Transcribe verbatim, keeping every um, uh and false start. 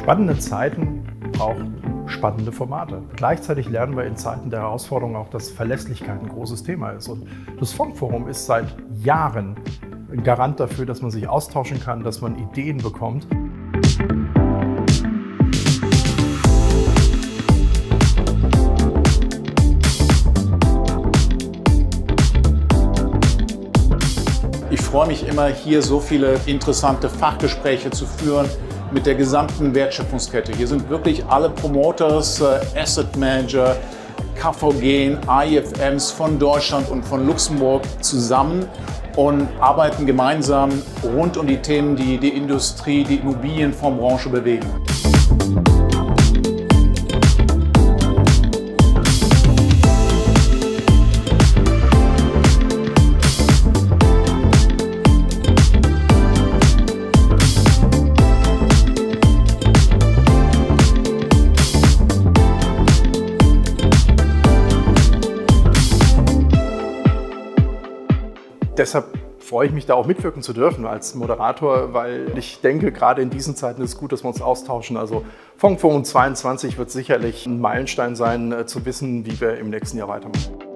Spannende Zeiten brauchen spannende Formate. Gleichzeitig lernen wir in Zeiten der Herausforderung auch, dass Verlässlichkeit ein großes Thema ist. Und das Funkforum ist seit Jahren ein Garant dafür, dass man sich austauschen kann, dass man Ideen bekommt. Ich freue mich immer, hier so viele interessante Fachgespräche zu führen mit der gesamten Wertschöpfungskette. Hier sind wirklich alle Promoters, Asset Manager, K V G, I F Ms von Deutschland und von Luxemburg zusammen und arbeiten gemeinsam rund um die Themen, die die Industrie, die Immobilienfondsbranche bewegen. Deshalb freue ich mich, da auch mitwirken zu dürfen als Moderator, weil ich denke, gerade in diesen Zeiten ist es gut, dass wir uns austauschen. Also Funkforum zweiundzwanzig wird sicherlich ein Meilenstein sein, zu wissen, wie wir im nächsten Jahr weitermachen.